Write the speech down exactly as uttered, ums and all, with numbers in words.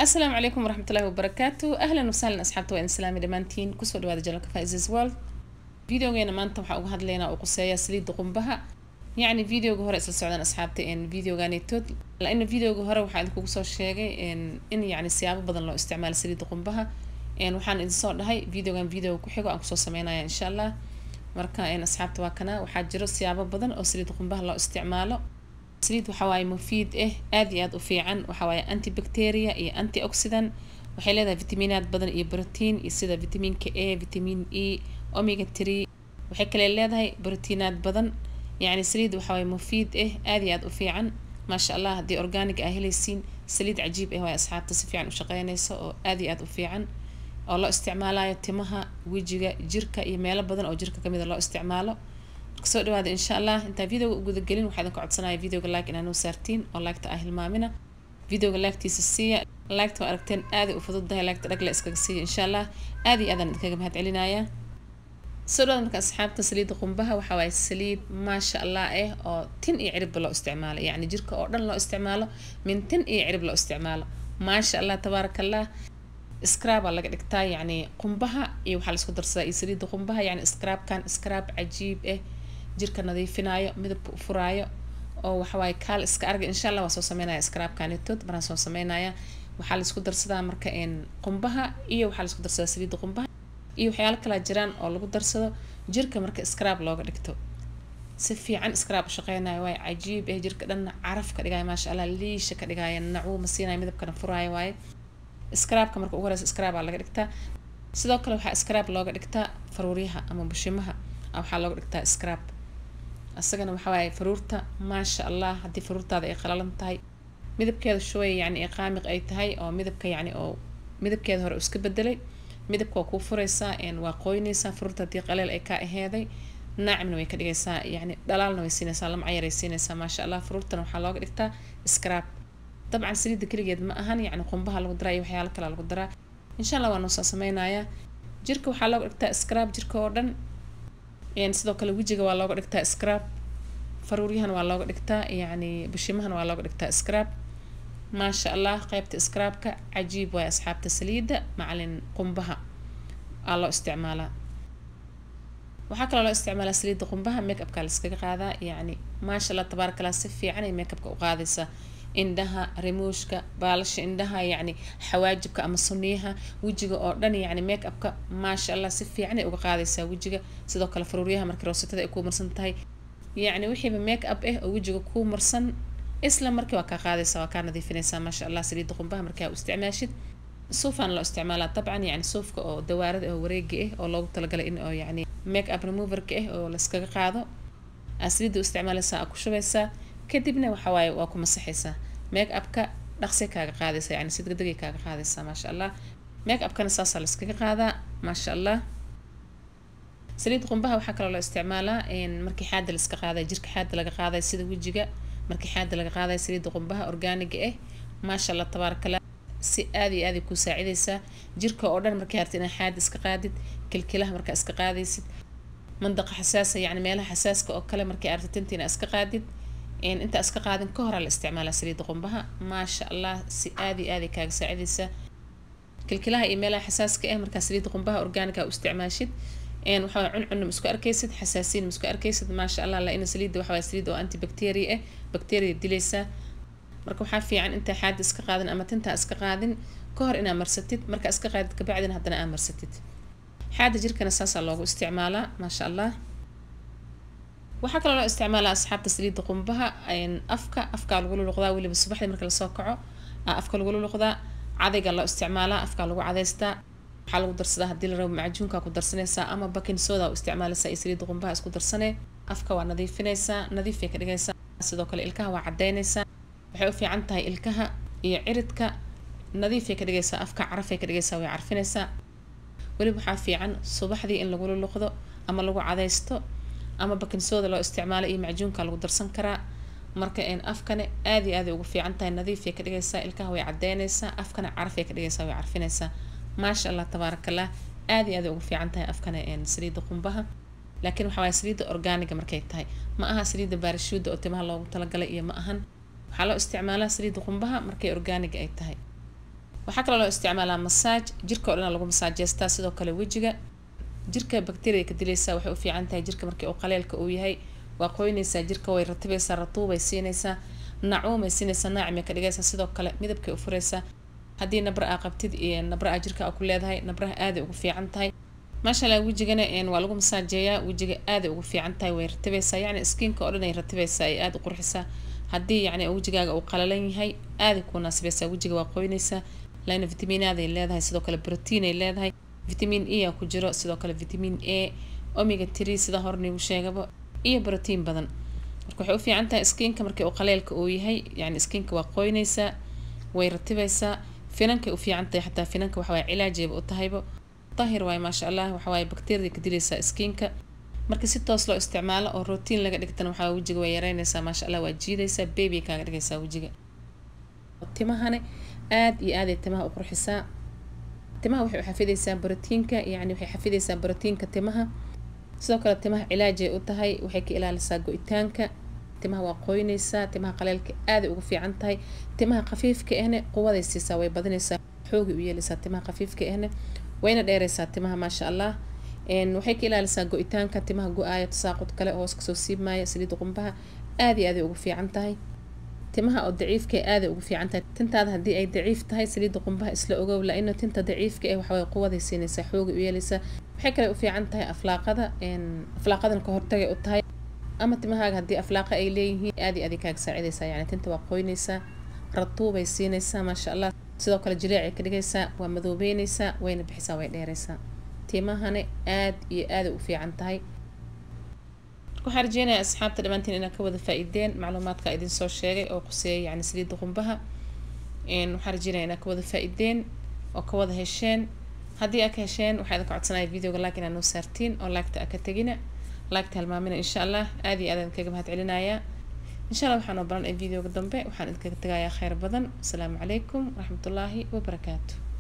السلام عليكم ورحمة الله وبركاته. أهلا وسهلا أصحابتي وإن سلامي دمانتين كسو دواada janalka Faiza's World. Videogeena maanta waxaa uga hadlaynaa oo quseeya saliidda qumbaha. يعني فيديوga hore isla socdaan asxaabta in videogaanitood laana videoga hore waxaan idinku soo sheegay in in yani siyaabo badan loo isticmaalo saliidda qumbaha in waxaan idin soo dhahay videogan video ku xigo aan ku soo sameeynaa insha Allah. marka in asxaabta waa kana waxaa jiro siyaabo badan oo saliidda qumbaha loo isticmaalo. saliid waxa waaye mufiid eh aad iyo aad u fiican waxa waaye anti bacteria iyo anti oxidant waxay leedahay fitamiinaad badan iyo protein iyo sida vitaminka A vitamin E omega three waxay kale leedahay proteinaad badan يعني سليد وحواي مفيد إيه آدي عاد وفيعن ما شاء الله دي أورجانيك أهليسين سليد عجيب إيه ويا أصحاب تصفيعن وشقينيسا أو آدي عاد وفيعن الله استعماله يتمها ويجي جركة إيميل بدن أو جركة كمية الله استعماله كسر هذا إن شاء الله أنت فيديو جود الجلين وحدا قعد صناعي فيديو لايك إن أنا سارتين أو لايك تأهل مامنا فيديو لايك تيسسية لايك تأركتين آدي وفضل ده لايك ترجع إسكاسية إن شاء الله آدي أذن كجمع هتعلنايا سورة مركز أصحابته سليد قنبها وحواي السليد ما شاء الله إيه أو تن يعرب له استعماله يعني جرك أردن له استعماله من تن يعرب له استعماله ما شاء الله تبارك الله سكراب الله قد كتاي يعني قنبها إيه وحال سكو درسا سليد قنبها يعني سكراب كان سكراب عجيب إيه جرك نظيف فينايو مدب فرايو أو حواي كال سكارج إن شاء الله وصو سمينا سكراب كان يتود برا سو سمينا وحال سكو درسا مركين قنبها إيه وحال سكو درسا سليد قنبها iyo waxyaalo kala jiraan oo lagu darsado jirka marka scrub looga dhigto si fiican scrub shaqeynaayo way cajiib ee jirka dhan caraf ka dhigay ma sha Allah liisha ka dhigay nacuu masiinay midabkana furaay way scrubka marka ugu horeysa scrub laga dhigtaa sidoo kale waxa scrub looga dhigtaa faruuriyaha ama bushimaha waxa looga dhigtaa scrub asagana waxa way faruurta ma sha Allah hadii faruurtaada ay qalalan tahay midabkeeda shooy yani ay qaamiq ay tahay oo midabka yani oo midabkeeda hore iska bedelay midabka ku furaysa in waa qoynaysa furta tii qaleel ay ka aheeday naacimna way ka dhigaysaa yani dhalaalna way siinaysaa lam cayar ay siinaysaa ma sha Allah furtan waxa looga dhigtaa scrub dabcan saliid kaligeed ma ahan yani qumbaha lagu daray waxyaalo kale lagu daraa insha Allah waan soo sameeynaya jirka waxa looga dhigtaa scrub jirka oo dhan in sidoo kale wajiga waa looga dhigtaa scrub faruuriyahan waa looga dhigtaa yani bushimahan waa looga dhigtaa scrub ما شاء الله قيبت اسكرابك عجيب ويا أصحاب تسليدة معلن قنبها الله استعمالها وحكى الله استعمال سليد قنبها ميك اب كالسكي هذا يعني ما شاء الله تبارك الله سفي يعني ميك اب قاذسة عندها رموشك بالش عندها يعني حواجبك أما صنيها وجهك أردني يعني ميك اب ما شاء الله سفي يعني وقاذسة وجهك صدق الفروريها مركروسة يكون مرسنتهاي يعني وحي بميك اب إيه وجهك كون مرسن إسلام مركي وكا قادسة وكا نظيفينيسا ما شاء الله سليد قنبها مركي استعماشد صوفان لو استعمالها طبعا يعني صوفك أو دوارد أو وريقي إيه أو لو تلقى إن أو يعني ميك اب ريموفر إيه أو لسكا قاعدة أسليد استعمالها أكو شبيسا كدبنا وحواي وأكو مسحيسا ميك اب كا نقصي كا قادسة يعني سيد قدقي كا قادسة ما شاء الله ميك اب كان ساسا لسكا قاعدة ما شاء الله سليد قنبها وحكى لو استعمالها إن مركي حاد لسكا قاعدة يجيرك حاد لقا قاعدة سيد وجهك markii xaada laga qaaday saliid qumbaha organic ah ma sha Allah tabaaraka Allah si aadi aadi ku saacideysa jirka oo dhan markii hartina xaad iska qaadid kilkilaha marka iska qaadaysid mandaqa xasaasa yani meelaha xasaaska oo kale markii artintina iska qaadid in inta iska qaadin ka hor la isticmaala saliid qumbaha ma sha Allah si aadi aadi kaaga saacideysa kilkilaha iyo meelaha xasaaska ah marka saliid qumbaha organic ah u isticmaashid إن وحنا عن عن مسكو أركيسد حساسين مسكو أركيسد ما شاء الله لأنه سليد وحنا سليد وأنتي بكتيريا بكتيريا ديليسا مركو حافي عن أنت حاد إسكقادن أما تنتا إسكقادن كهر إنا مرستت مركا إسكقاد كبعدين هدنا أنا مرستت حاد جير أساسا الله استعماله ما شاء الله وحكى الله استعماله أصحاب تسليد قم بها إن أفكا أفكا الغلو الغذاء واللي بالصباح مركا لسوكعه أفكا الغلو الغذاء عادي الله استعماله أفكا الغو عاديستا waxaa lagu darsadaa hadii la rabo macajuunka ku darsanaysaa ama baking soda u isticmaalaysaa ay saliid qumbaha isku darsanay afka waa nadiifinaysaa nadiif ay ka dhigaysaa sidoo kale ilkaha waa cadeynaysaa waxay u fiican tahay ilkaha iyo ciridka nadiif ay ka dhigaysaa afka caraf ay ka dhigaysaa way carfinaysaa waliba waxa fiican subaxdii in lagu luqdo ama lagu cadeysto ama baking soda loo isticmaalo iyo macajuunka lagu darsan karaa marka in afkana aad iyo aad ugu fiican tahay nadiif ay ka dhigaysaa ilkaha way cadeynaysaa afkana caraf ay ka dhigaysaa way carfinaysaa ما شاء الله تبارك الله آدي آدي وفي عنتها أفكنا إن سريد قنبها لكن وحوي سريد أورجانيك مركيتها ما أها سريد بارشود أو تمها لو تلقى لقيه ما أهن حلو استعمالها سريد قنبها مركي أورجانيك أيتها waxaa kale loo isticmaalaa masaaj jirka oo dhan lagu masaajeystaa sidoo kale wejiga jirka bakteeriya ka dilaysaa waxay u fiican tahay jirka markii uu qaleelka uu yahay waa qoynaysaa jirka way ratibaysaa ratuubay siinaysaa nacuumay siinaysaa naacimay ka dhigaysaa sidoo kale midabkay u furaysaa haddii nabra aa qabtid iyo nabra aa jirka aa ku leedahay nabraha aaday ugu fiican tahay maasha allah wejigana waa lagu masaajeeyaa wejiga aaday ugu fiican tahay way ratibaysaa yacni skinka oo dhan ay ratibaysaa ay aad u qurxisaa haddii yacni wejigaaga uu qalalan yahay aaday ku naasibaysaa wejiga waa qoynaysaa laana fitamiinaaday leedahay sidoo kale protein ay leedahay vitamin E aa ku jiro sidoo kale vitamin A omega three sida hor nigu sheegaba iyo protein badan marka waxay u fiican tahay skinka markii uu qaleelka uu yahay yacni skinka waa qoynaysaa way ratibaysaa finanka u fiican tahay xataa finanka waxa way cilaajayba u tahayba tahir waay maasha allah waxa way bakteeriyada ka dilaysaa skinka marka si toos loo isticmaalo oo routine laga dhigtana waxa wejiga way yareynaysaa maasha allah waa jiidaysaa baby kaaga dhigaysaa wejiga timahana aad iyo aad ay timaha u qurxisaa timaha waxay u xafidaysaa borotiinka yacni waxay xafidaysaa borotiinka timaha sidoo kale timaha cilaajay u tahay waxay ka ilaalisaa go'itaanka timaha waa qoynaysaa timaha qaleelka aad ugu fiican tahay timaha khafiifka ahna quwaday siisaa way badinaysaa xoogi u yeelaysaa timaha khafiifka ahna wayna dheeraysaa timaha maasha allah een waxay ka ilaalisaa go'itaanka timaha go'aaya tasaaqud kale hoos kasoo siibmaya saliid qumbaha aad iyo aad ugu fiican tahay timaha oo daciifka aad ugu fiican tahay tintaada haddii ay daciif tahay saliid qumbaha isla ogow la inna tinta daciifka ah waxa way quwaday siinaysaa xoogi u yeelaysaa waxay kale u fiican tahay aflaaqada een aflaaqadan ka hortagay u tahay ama timahaaga haddii aflaaqa ay leeyihiin aad iyo aad kaaga saacidaysaa yacni tinta waa qoynaysaa ratuubay siinaysaa maasha allah sidoo kale jileecay ka dhigaysaa waa madoobeynaysaa wayna bixisaa way dheeraysaa timahana aad iyo aad u fiican tahay waxaan rajeynayaa asxaabta dhammaantiin inaad ka wada faa'iideen macluumaadka idin soo sheegay oo quseeya yacni saliidda qumbaha een waxaan rajeynayaa inaad ka wada faa'iideen oo ka wada hesheen haddii aad ka hesheen waxaa idin ka codsanaya videoga like inaad noo saartiin oo like-ta aad ka tegina like-ta halmaamina insha allah aad iyo aad aan kaga mahad celinayaa insha allah waxaan oo baran ee videoga dambe waxaan idinkaga tagayaa khayr badan asalaamu calaykum waraxmatullaahi wabarakaatu